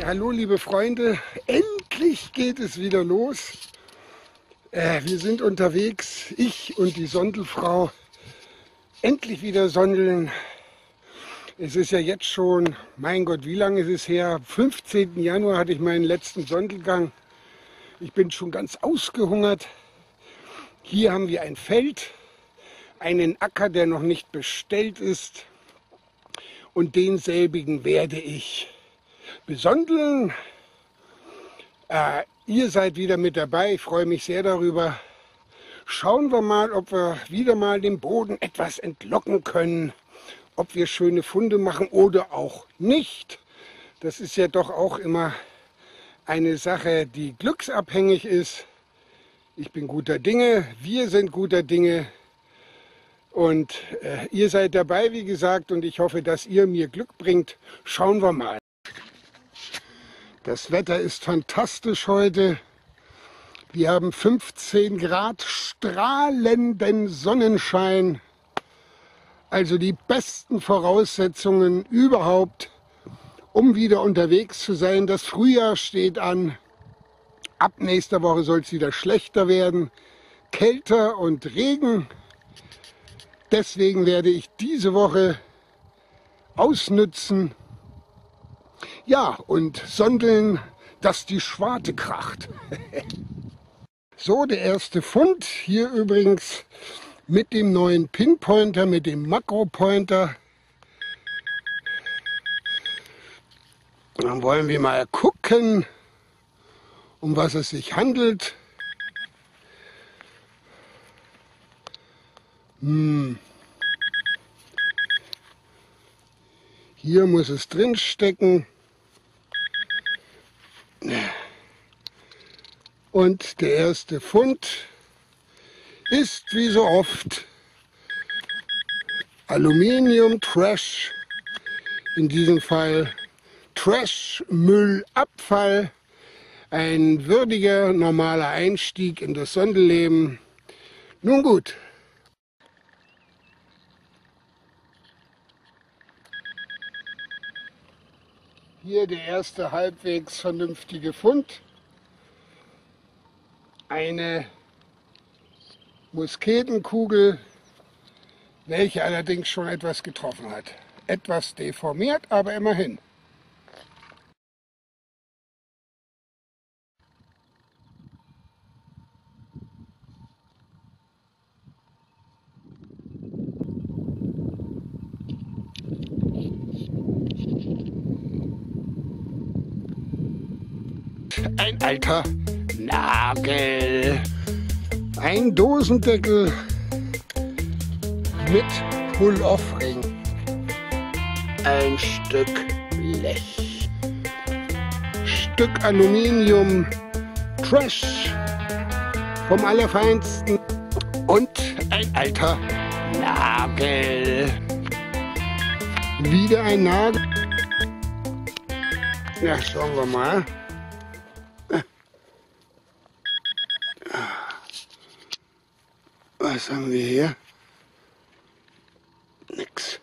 Hallo liebe Freunde, endlich geht es wieder los. Wir sind unterwegs, ich und die Sondelfrau, endlich wieder sondeln. Es ist ja jetzt schon, mein Gott, wie lange ist es her? Am 15. Januar hatte ich meinen letzten Sondelgang. Ich bin schon ganz ausgehungert. Hier haben wir ein Feld, einen Acker, der noch nicht bestellt ist. Und denselbigen werde ich besondeln. Ihr seid wieder mit dabei, ich freue mich sehr darüber. Schauen wir mal, ob wir wieder mal den Boden etwas entlocken können, ob wir schöne Funde machen oder auch nicht. Das ist ja doch auch immer eine Sache, die glücksabhängig ist. Ich bin guter Dinge, wir sind guter Dinge und ihr seid dabei, wie gesagt, und ich hoffe, dass ihr mir Glück bringt. Schauen wir mal. Das Wetter ist fantastisch heute. Wir haben 15 Grad, strahlenden Sonnenschein. Also die besten Voraussetzungen überhaupt, um wieder unterwegs zu sein. Das Frühjahr steht an. Ab nächster Woche soll es wieder schlechter werden. Kälter und Regen. Deswegen werde ich diese Woche ausnützen. Ja, und sondeln, dass die Schwarte kracht. So, der erste Fund hier übrigens mit dem neuen Pinpointer, mit dem Makropointer. Dann wollen wir mal gucken, um was es sich handelt. Hier muss es drin stecken. Und der erste Fund ist wie so oft Aluminium, Trash, in diesem Fall Trash, Müll, Abfall. Ein würdiger, normaler Einstieg in das Sondelleben. Nun gut. Hier der erste halbwegs vernünftige Fund. Eine Musketenkugel, welche allerdings schon etwas getroffen hat. Etwas deformiert, aber immerhin. Ein alter Nagel. Ein Dosendeckel mit Pull-Off-Ring. Ein Stück Blech. Stück Aluminium. Trash vom Allerfeinsten. Und ein alter Nagel. Wieder ein Nagel. Ja, schauen wir mal. Was haben wir hier? Nix.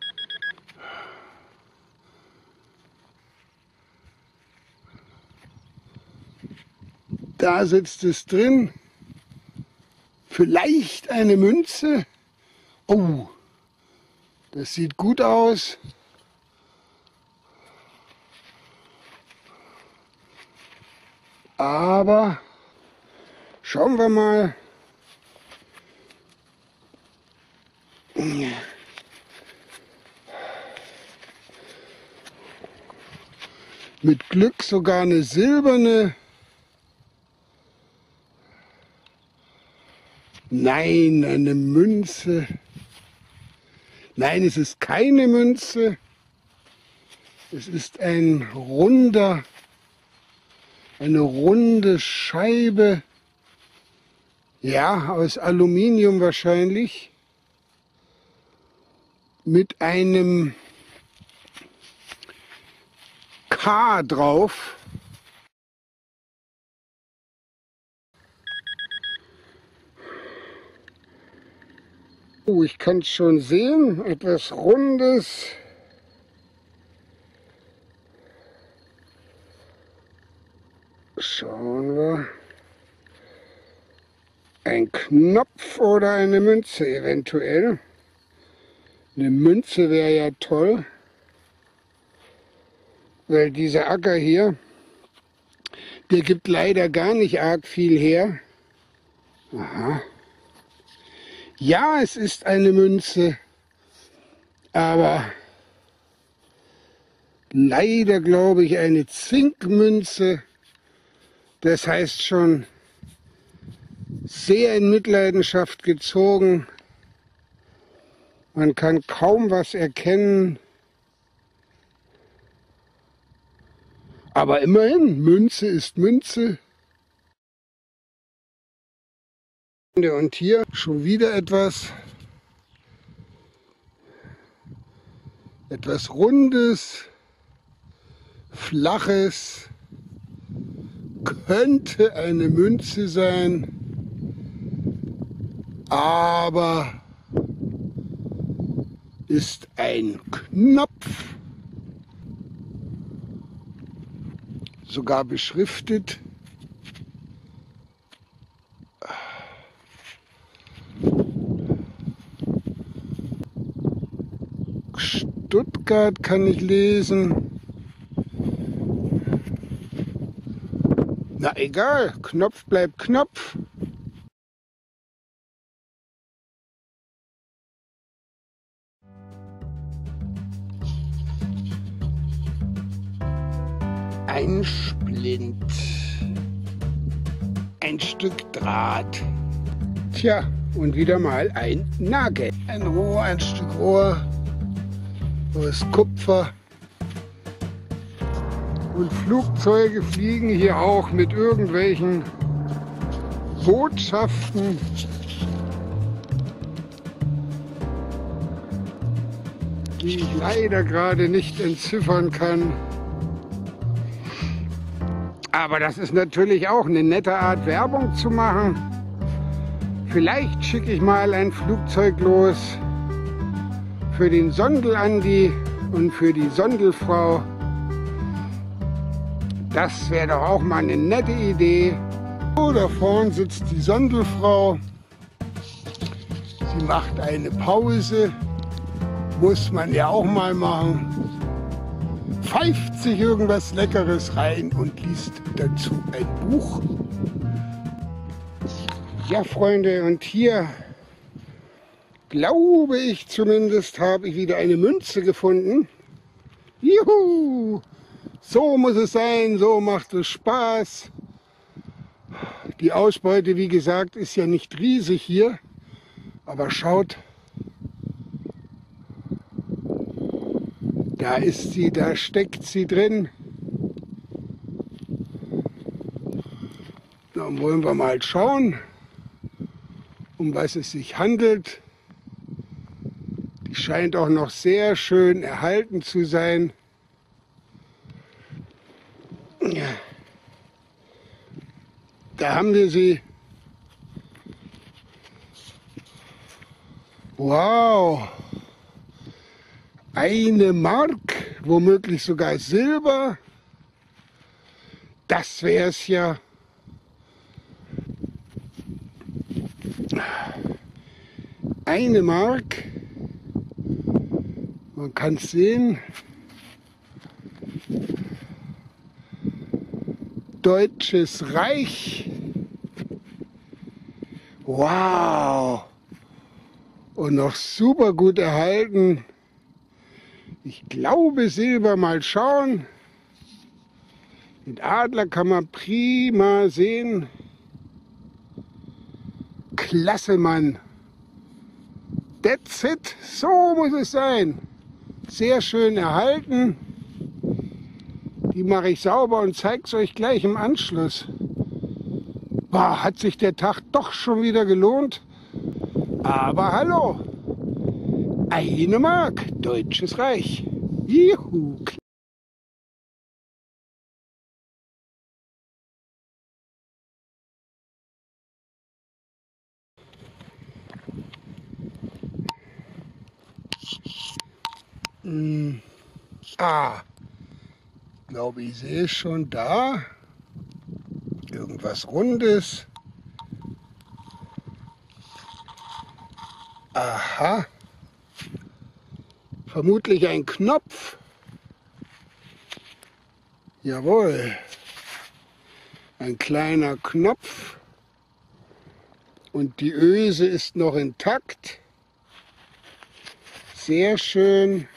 Da sitzt es drin. Vielleicht eine Münze. Oh, das sieht gut aus. Aber schauen wir mal. Mit Glück sogar eine silberne. Nein, eine Münze. Nein, es ist keine Münze. Es ist eine runde Scheibe. Ja, aus Aluminium wahrscheinlich. Mit einem K drauf. Oh, ich kann es schon sehen, etwas Rundes. Ein Knopf oder eine Münze eventuell. Eine Münze wäre ja toll, weil dieser Acker hier, der gibt leider gar nicht arg viel her. Aha. Ja, es ist eine Münze, aber leider glaube ich eine Zinkmünze. Das heißt schon sehr in Mitleidenschaft gezogen. Man kann kaum was erkennen. Aber immerhin, Münze ist Münze. Und hier schon wieder etwas Rundes, Flaches. Könnte eine Münze sein, aber ist ein Knopf, sogar beschriftet. Stuttgart kann ich lesen. Na egal, Knopf bleibt Knopf. Ein Splint. Ein Stück Draht. Tja, und wieder mal ein Nagel. Ein Rohr, ein Stück Rohr aus Kupfer. Und Flugzeuge fliegen hier auch mit irgendwelchen Botschaften. Die ich leider gerade nicht entziffern kann. Aber das ist natürlich auch eine nette Art, Werbung zu machen. Vielleicht schicke ich mal ein Flugzeug los für den Sondel-Andi und für die Sondelfrau. Das wäre doch auch mal eine nette Idee. So, da vorne sitzt die Sondelfrau. Sie macht eine Pause. Muss man ja auch mal machen. Pfeift sich irgendwas Leckeres rein und liest dazu ein Buch. Ja, Freunde, und hier, glaube ich zumindest, habe ich wieder eine Münze gefunden. Juhu! So muss es sein, so macht es Spaß. Die Ausbeute, wie gesagt, ist ja nicht riesig hier, aber schaut, da ist sie, da steckt sie drin. Dann wollen wir mal schauen, um was es sich handelt. Die scheint auch noch sehr schön erhalten zu sein. Da haben wir sie. Wow! Eine Mark, womöglich sogar Silber. Das wäre es ja. Eine Mark. Man kann es sehen. Deutsches Reich. Wow! Und noch super gut erhalten. Ich glaube Silber, mal schauen. Den Adler kann man prima sehen. Klasse, Mann. That's it. So muss es sein. Sehr schön erhalten. Die mache ich sauber und zeige es euch gleich im Anschluss. Boah, hat sich der Tag doch schon wieder gelohnt. Aber hallo. Eine Mark, Deutsches Reich. Juhu. Ich glaube, ich sehe schon da. Irgendwas Rundes. Aha. Vermutlich ein Knopf. Jawohl. Ein kleiner Knopf. Und die Öse ist noch intakt. Sehr schön.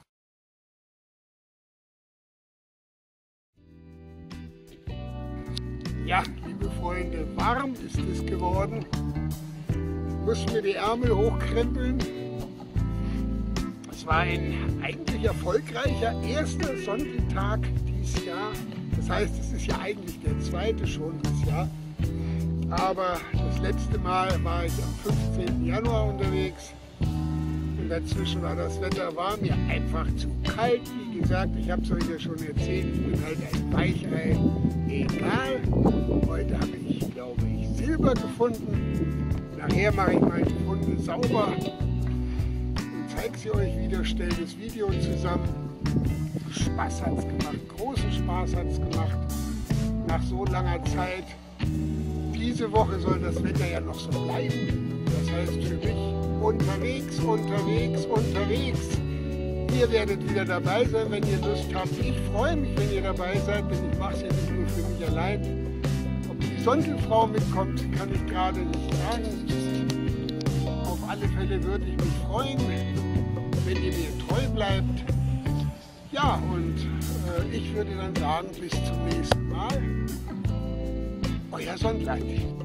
Ja, liebe Freunde, warm ist es geworden. Ich muss mir die Ärmel hochkrempeln. Es war ein eigentlich erfolgreicher erster Sonntag dieses Jahr. Das heißt, es ist ja eigentlich der zweite schon dieses Jahr. Aber das letzte Mal war ich am 15. Januar unterwegs. Und dazwischen war das Wetter mir einfach zu kalt. Wie gesagt, ich habe es euch ja schon erzählt, ich bin halt ein Weichei. Egal. Heute habe ich, glaube ich, Silber gefunden. Nachher mache ich meine Funde sauber und zeige sie euch wieder, stelle das Video zusammen. Spaß hat es gemacht, großen Spaß hat es gemacht. Nach so langer Zeit. Diese Woche soll das Wetter ja noch so bleiben. Das heißt für mich unterwegs, unterwegs, unterwegs. Ihr werdet wieder dabei sein, wenn ihr Lust habt. Ich freue mich, wenn ihr dabei seid, denn ich mache es ja nicht nur für mich allein. Ob die Sondelfrau mitkommt, kann ich gerade nicht sagen. Auf alle Fälle würde ich mich freuen, wenn ihr mir treu bleibt. Ja, und ich würde dann sagen, bis zum nächsten Mal. Euer Sondlein.